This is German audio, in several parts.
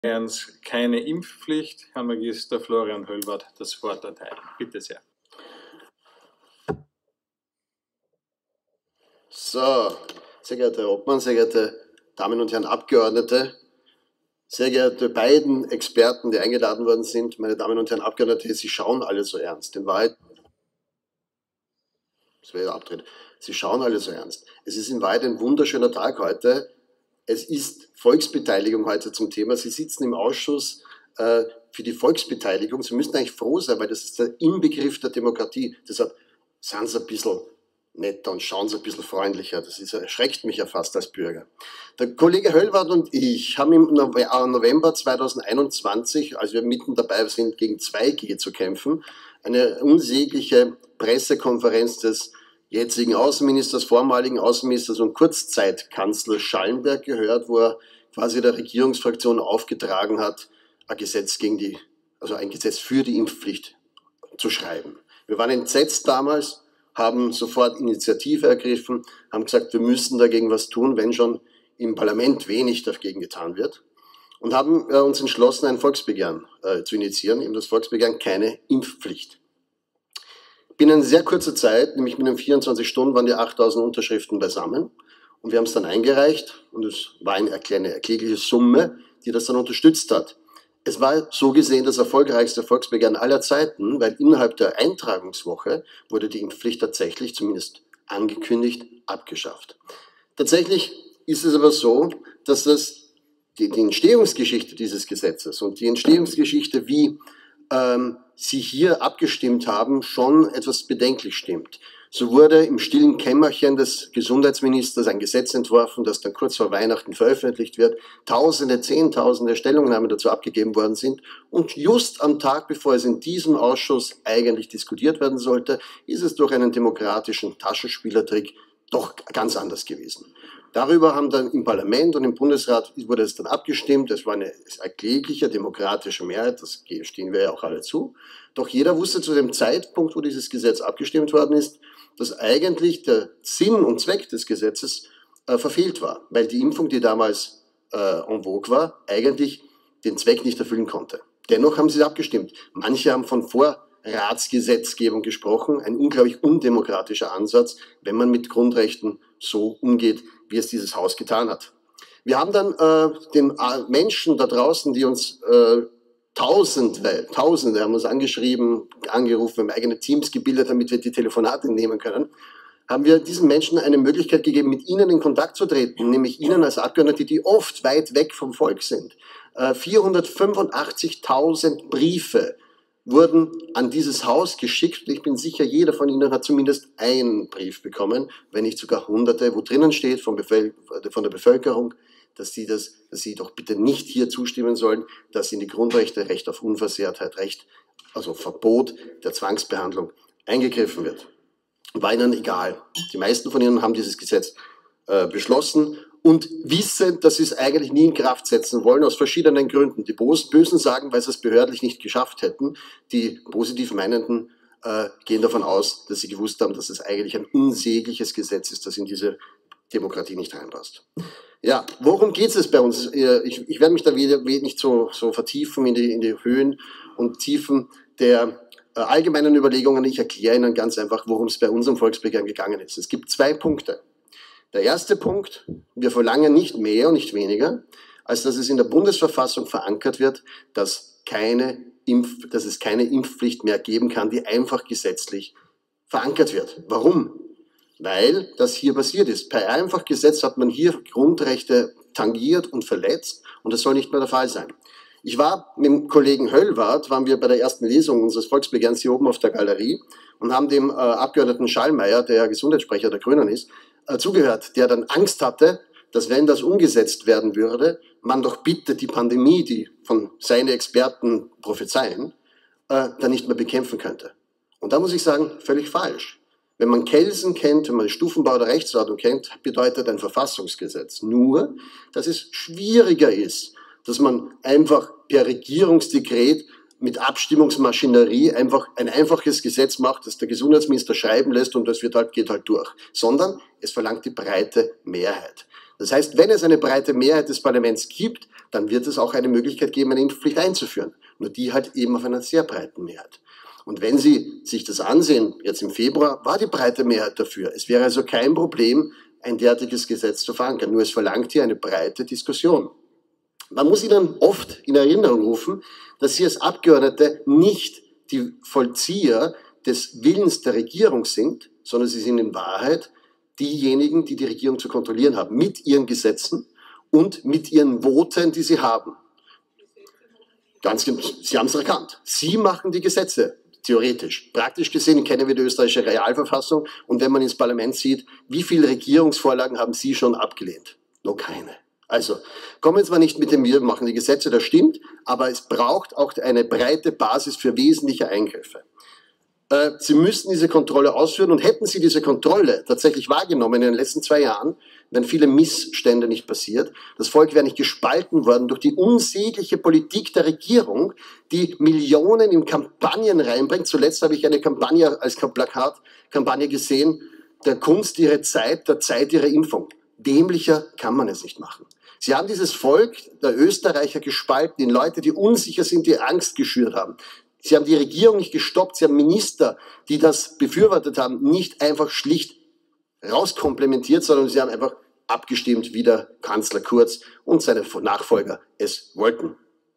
keine Impfpflicht. Herr Magister Florian Höllwarth das Wort erteilen. Bitte sehr. So, sehr geehrter Herr Obmann, sehr geehrte Damen und Herren Abgeordnete, sehr geehrte beiden Experten, die eingeladen worden sind, meine Damen und Herren Abgeordnete, Sie schauen alle so ernst. In Wahrheit, das wäre ja abdrehen, Sie schauen alle so ernst. Es ist in Wahrheit ein wunderschöner Tag heute. Es ist Volksbeteiligung heute zum Thema. Sie sitzen im Ausschuss für die Volksbeteiligung. Sie müssen eigentlich froh sein, weil das ist der Inbegriff der Demokratie. Deshalb seien Sie ein bisschen netter und schauen Sie ein bisschen freundlicher. Das erschreckt mich ja fast als Bürger. Der Kollege Höllwarth und ich haben im November 2021, als wir mitten dabei sind, gegen 2G zu kämpfen, eine unsägliche Pressekonferenz des jetzigen Außenministers, vormaligen Außenministers und Kurzzeitkanzlers Schallenberg gehört, wo er quasi der Regierungsfraktion aufgetragen hat, ein Gesetz für die Impfpflicht zu schreiben. Wir waren entsetzt damals, haben sofort Initiative ergriffen, haben gesagt, wir müssen dagegen was tun, wenn schon im Parlament wenig dagegen getan wird, und haben uns entschlossen, ein Volksbegehren zu initiieren, eben das Volksbegehren keine Impfpflicht. Binnen sehr kurzer Zeit, nämlich binnen 24 Stunden, waren die 8000 Unterschriften beisammen und wir haben es dann eingereicht und es war eine erklägliche Summe, die das dann unterstützt hat. Es war so gesehen das erfolgreichste Volksbegehren aller Zeiten, weil innerhalb der Eintragungswoche wurde die Impfpflicht tatsächlich, zumindest angekündigt, abgeschafft. Tatsächlich ist es aber so, dass die Entstehungsgeschichte dieses Gesetzes und die Entstehungsgeschichte, wie Sie hier abgestimmt haben, schon etwas bedenklich stimmt. So wurde im stillen Kämmerchen des Gesundheitsministers ein Gesetz entworfen, das dann kurz vor Weihnachten veröffentlicht wird, Zehntausende Stellungnahmen dazu abgegeben worden sind und just am Tag, bevor es in diesem Ausschuss eigentlich diskutiert werden sollte, ist es durch einen demokratischen Taschenspielertrick doch ganz anders gewesen. Darüber haben dann im Parlament und im Bundesrat wurde es dann abgestimmt. Es war eine erklägliche demokratische Mehrheit, das stehen wir ja auch alle zu. Doch jeder wusste zu dem Zeitpunkt, wo dieses Gesetz abgestimmt worden ist, dass eigentlich der Sinn und Zweck des Gesetzes verfehlt war, weil die Impfung, die damals en vogue war, eigentlich den Zweck nicht erfüllen konnte. Dennoch haben sie abgestimmt. Manche haben von Vorratsgesetzgebung gesprochen, ein unglaublich undemokratischer Ansatz, wenn man mit Grundrechten so umgeht, wie es dieses Haus getan hat. Wir haben dann den Menschen da draußen, die uns Tausende haben uns angeschrieben, angerufen, wir haben eigene Teams gebildet, damit wir die Telefonate nehmen können, haben wir diesen Menschen eine Möglichkeit gegeben, mit ihnen in Kontakt zu treten, nämlich ihnen als Abgeordnete, die oft weit weg vom Volk sind. 485.000 Briefe wurden an dieses Haus geschickt. Ich bin sicher, jeder von Ihnen hat zumindest einen Brief bekommen, wenn nicht sogar Hunderte, wo drinnen steht von der Bevölkerung, dass sie doch bitte nicht hier zustimmen sollen, dass in die Grundrechte, Recht auf Unversehrtheit, also Verbot der Zwangsbehandlung eingegriffen wird. War ihnen egal. Die meisten von ihnen haben dieses Gesetz beschlossen und wissen, dass sie es eigentlich nie in Kraft setzen wollen, aus verschiedenen Gründen. Die Bösen sagen, weil sie es behördlich nicht geschafft hätten. Die positiv Meinenden gehen davon aus, dass sie gewusst haben, dass es eigentlich ein unsägliches Gesetz ist, das in diese Demokratie nicht reinpasst. Ja, worum geht es bei uns? Ich werde mich da nicht so vertiefen in die Höhen und Tiefen der allgemeinen Überlegungen. Ich erkläre Ihnen ganz einfach, worum es bei unserem Volksbegehren gegangen ist. Es gibt 2 Punkte. Der erste Punkt, wir verlangen nicht mehr und nicht weniger, als dass es in der Bundesverfassung verankert wird, dass es keine Impfpflicht mehr geben kann, die einfach gesetzlich verankert wird. Warum? Weil das hier passiert ist. Per Einfachgesetz hat man hier Grundrechte tangiert und verletzt und das soll nicht mehr der Fall sein. Ich war mit dem Kollegen Höllwarth, waren wir bei der ersten Lesung unseres Volksbegehrens hier oben auf der Galerie und haben dem Abgeordneten Schallmeier, der Gesundheitssprecher der Grünen ist, zugehört, der dann Angst hatte, dass wenn das umgesetzt werden würde, man doch bitte die Pandemie, die von seinen Experten prophezeien, dann nicht mehr bekämpfen könnte. Und da muss ich sagen, völlig falsch. Wenn man Kelsen kennt, wenn man den Stufenbau der Rechtsordnung kennt, bedeutet ein Verfassungsgesetz nur, dass es schwieriger ist, dass man einfach per Regierungsdekret mit Abstimmungsmaschinerie einfach ein einfaches Gesetz macht, das der Gesundheitsminister schreiben lässt und das geht halt durch. Sondern es verlangt die breite Mehrheit. Das heißt, wenn es eine breite Mehrheit des Parlaments gibt, dann wird es auch eine Möglichkeit geben, eine Impfpflicht einzuführen. Nur die halt eben auf einer sehr breiten Mehrheit. Und wenn Sie sich das ansehen, jetzt im Februar war die breite Mehrheit dafür. Es wäre also kein Problem, ein derartiges Gesetz zu verankern. Nur es verlangt hier eine breite Diskussion. Man muss Ihnen oft in Erinnerung rufen, dass Sie als Abgeordnete nicht die Vollzieher des Willens der Regierung sind, sondern Sie sind in Wahrheit diejenigen, die die Regierung zu kontrollieren haben, mit ihren Gesetzen und mit ihren Voten, die sie haben. Ganz genau, Sie haben es erkannt. Sie machen die Gesetze, theoretisch. Praktisch gesehen kennen wir die österreichische Realverfassung und wenn man ins Parlament sieht, wie viele Regierungsvorlagen haben Sie schon abgelehnt? Noch keine. Also, kommen zwar nicht mit dem wir machen die Gesetze, das stimmt, aber es braucht auch eine breite Basis für wesentliche Eingriffe. Sie müssten diese Kontrolle ausführen und hätten Sie diese Kontrolle tatsächlich wahrgenommen in den letzten 2 Jahren, wären viele Missstände nicht passiert. Das Volk wäre nicht gespalten worden durch die unsägliche Politik der Regierung, die Millionen in Kampagnen reinbringt. Zuletzt habe ich eine Kampagne als Plakatkampagne gesehen, der Kunst ihre Zeit, der Zeit ihrer Impfung. Dämlicher kann man es nicht machen. Sie haben dieses Volk der Österreicher gespalten in Leute, die unsicher sind, die Angst geschürt haben. Sie haben die Regierung nicht gestoppt, Sie haben Minister, die das befürwortet haben, nicht einfach schlicht rauskomplementiert, sondern sie haben einfach abgestimmt, wie der Kanzler Kurz und seine Nachfolger es wollten.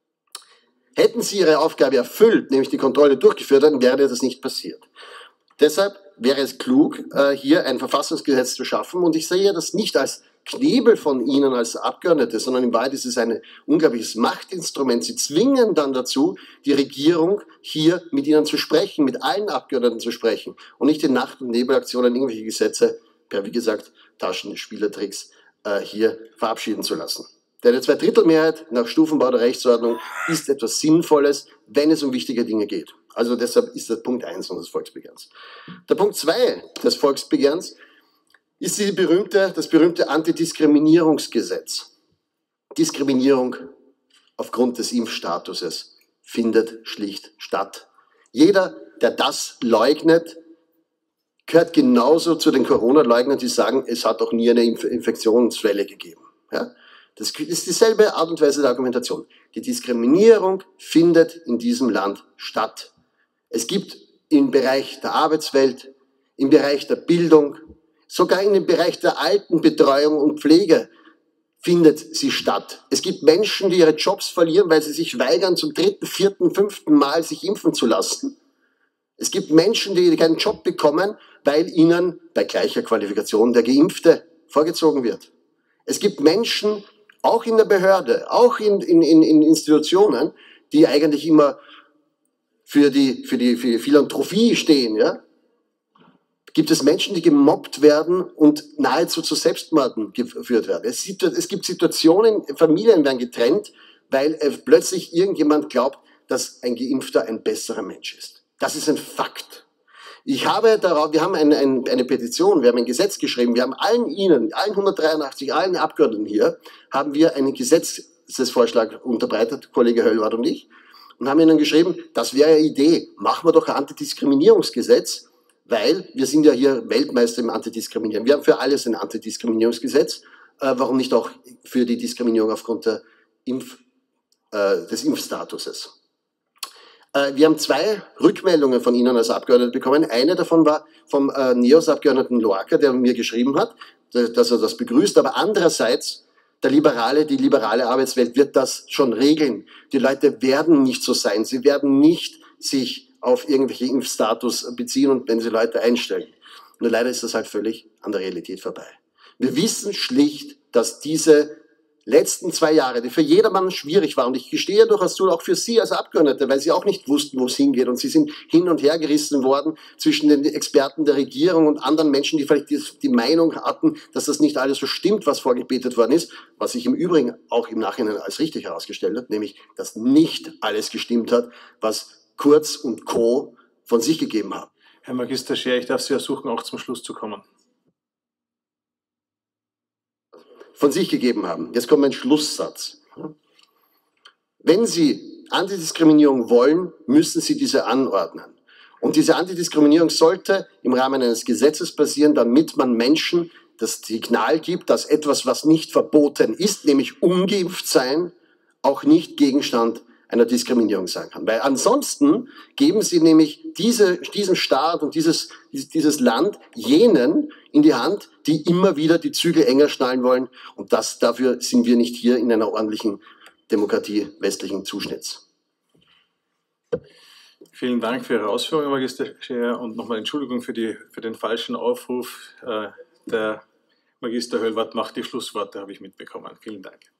Hätten sie ihre Aufgabe erfüllt, nämlich die Kontrolle durchgeführt, dann wäre das nicht passiert. Deshalb wäre es klug, hier ein Verfassungsgesetz zu schaffen und ich sehe das nicht als Knebel von Ihnen als Abgeordnete, sondern in Wahrheit ist es ein unglaubliches Machtinstrument. Sie zwingen dann dazu, die Regierung hier mit Ihnen zu sprechen, mit allen Abgeordneten zu sprechen und nicht in Nacht- und Nebelaktionen irgendwelche Gesetze per, wie gesagt, Taschenspielertricks hier verabschieden zu lassen. Denn eine Zweidrittelmehrheit nach Stufenbau der Rechtsordnung ist etwas Sinnvolles, wenn es um wichtige Dinge geht. Also deshalb ist das Punkt 1 unseres Volksbegehrens. Der Punkt 2 des Volksbegehrens ist das berühmte Antidiskriminierungsgesetz. Diskriminierung aufgrund des Impfstatuses findet schlicht statt. Jeder, der das leugnet, gehört genauso zu den Corona-Leugnern, die sagen, es hat auch nie eine Infektionswelle gegeben. Ja? Das ist dieselbe Art und Weise der Argumentation. Die Diskriminierung findet in diesem Land statt. Es gibt im Bereich der Arbeitswelt, im Bereich der Bildung, sogar in dem Bereich der Altenbetreuung und Pflege findet sie statt. Es gibt Menschen, die ihre Jobs verlieren, weil sie sich weigern, zum 3., 4., 5. Mal sich impfen zu lassen. Es gibt Menschen, die keinen Job bekommen, weil ihnen bei gleicher Qualifikation der Geimpfte vorgezogen wird. Es gibt Menschen, auch in der Behörde, auch in Institutionen, die eigentlich immer für die Philanthropie stehen, ja? Gibt es Menschen, die gemobbt werden und nahezu zu Selbstmorden geführt werden. Es gibt Situationen, Familien werden getrennt, weil plötzlich irgendjemand glaubt, dass ein Geimpfter ein besserer Mensch ist. Das ist ein Fakt. Wir haben eine Petition, wir haben ein Gesetz geschrieben, wir haben allen 183, allen Abgeordneten hier, haben wir einen Gesetzesvorschlag unterbreitet, Kollege Höllwarth und ich, und haben ihnen geschrieben, das wäre eine Idee, machen wir doch ein Antidiskriminierungsgesetz, weil wir sind ja hier Weltmeister im Antidiskriminieren. Wir haben für alles ein Antidiskriminierungsgesetz. Warum nicht auch für die Diskriminierung aufgrund des Impfstatuses? Wir haben 2 Rückmeldungen von Ihnen als Abgeordnete bekommen. Eine davon war vom NEOS-Abgeordneten Loacker, der mir geschrieben hat, dass er das begrüßt. Aber andererseits, die liberale Arbeitswelt wird das schon regeln. Die Leute werden nicht so sein. Sie werden nicht sich auf irgendwelche Impfstatus beziehen und wenn sie Leute einstellen. Nur leider ist das halt völlig an der Realität vorbei. Wir wissen schlicht, dass diese letzten 2 Jahre, die für jedermann schwierig waren, und ich gestehe durchaus zu, auch für Sie als Abgeordnete, weil Sie auch nicht wussten, wo es hingeht und Sie sind hin und her gerissen worden zwischen den Experten der Regierung und anderen Menschen, die vielleicht die Meinung hatten, dass das nicht alles so stimmt, was vorgebetet worden ist, was sich im Übrigen auch im Nachhinein als richtig herausgestellt hat, nämlich, dass nicht alles gestimmt hat, was Kurz und Co. von sich gegeben haben. Herr Magister Scher, ich darf Sie ersuchen, auch zum Schluss zu kommen. Von sich gegeben haben. Jetzt kommt mein Schlusssatz. Wenn Sie Antidiskriminierung wollen, müssen Sie diese anordnen. Und diese Antidiskriminierung sollte im Rahmen eines Gesetzes passieren, damit man Menschen das Signal gibt, dass etwas, was nicht verboten ist, nämlich ungeimpft sein, auch nicht Gegenstand einer Diskriminierung sein kann. Weil ansonsten geben Sie nämlich diesem Staat und dieses Land jenen in die Hand, die immer wieder die Zügel enger schnallen wollen. Und dafür sind wir nicht hier in einer ordentlichen Demokratie westlichen Zuschnitts. Vielen Dank für Ihre Ausführungen, Magister Scheer, und nochmal Entschuldigung für den falschen Aufruf. Der Magister Höllwarth macht die Schlussworte, habe ich mitbekommen. Vielen Dank.